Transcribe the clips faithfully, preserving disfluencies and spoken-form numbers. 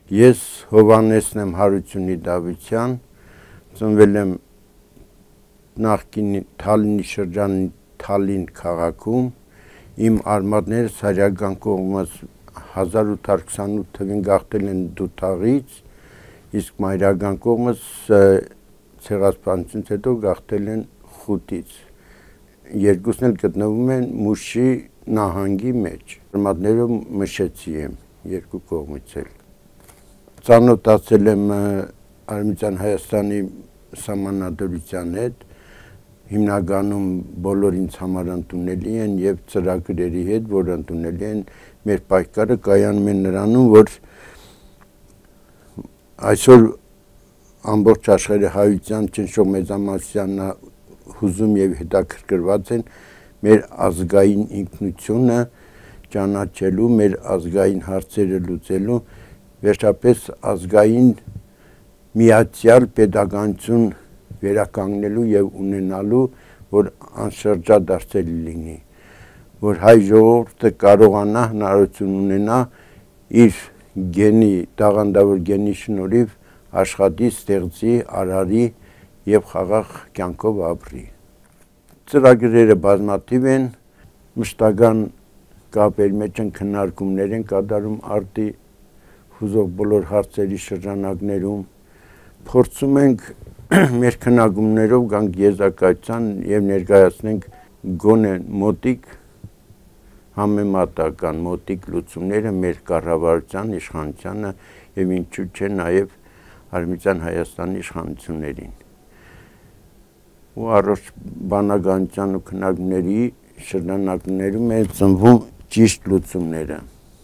Ես Հովհաննեսն եմ Հարությունի Դավթյան, ծնվել եմ նախկին Թալինի շրջանի Թալին քաղաքում, իմ արմատներս հայրական կողմից հազար ութ հարյուր քսանութ թվականին գաղթել են Դութաղից, իսկ մայրական կողմից ցեղասպանությունից հետո գաղթել են Խուտից։ Երկուսն էլ գտնվում են Մուշի նահանգի մեջ։ Արմատներով մշեցի եմ երկու կողմից էլ։ Ծանոթացել եմ Արևմտյան Հայաստանի սահմանադրության հետ, հիմնականում բոլոր ինձ համար ընդունելի են եւ ծրագրերի հետ, որ ընդունելի են, մեր պայքարը կայանում է նրանում, որ այսօր ամբողջ աշխարհի հայության ճնշող մեծամասնությունը հուզում եւ հետաքրքրված են մեր ազգային ինքնությունը ճանաչելու, մեր ազգային հարցերը լուծելու, վերջապես ազգային միացյալ պետականություն վերականգնելու եւ ունենալու, որ անշրջադարձել լինի, որ հայ ժողովուրդը կարողանա հնարավորություն ունենա իր գենի, տաղանդավոր գենի շնորհիվ աշխատի, ստեղծի, արարի եւ խաղաղ կյանքով ապրի։ Ծրագրերը բազմաթիվ են, մշտական կապերի մեջ են, քննարկումներ են կատարում արտի հուզող բոլոր հարցերի շրջանակներում, փորձում ենք մեր քննարկումներով գանք եզրակացության եւ ներկայացնենք գոնե մոտիկ համեմատական մոտիկ լուծումները մեր կառավարության իշխանությանը եւ ինչու՞ չէ նաեւ Արևմտյան Հայաստանի իշխանություններին։ Ու առողջ բանականության ու քննարկումների շրջանակներում է ծնվում ճիշտ լուծումները։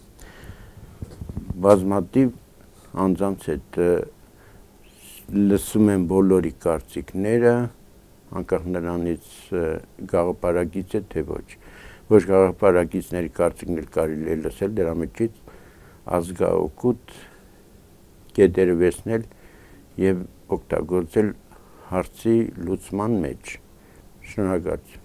Բազմաթիվ անձանց հետ լսում եմ բոլորի կարծիքները, անկախ նրանից գաղափարակից է թե ոչ։ Ոչ գաղափարակիցների կարծիքներ կարելի է լսել, դրա մեջից ազգաօգուտ կետերը վերցնել եւ օգտագործել հարցի լուծման մեջ։ Շնորհակալություն։